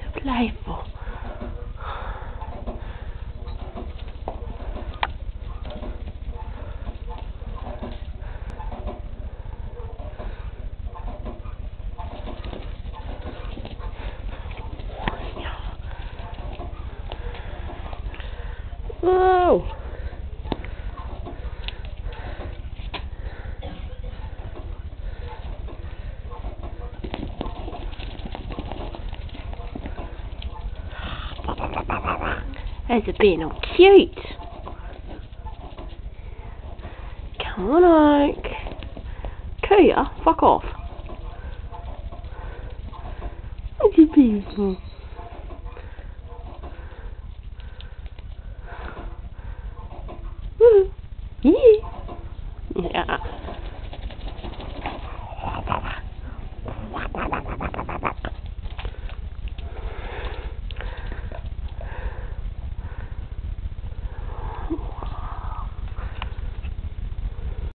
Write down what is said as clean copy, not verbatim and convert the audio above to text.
Playful. Whoa! There's a being all cute. Come on, Oak. Kuya, fuck off. What you beautiful?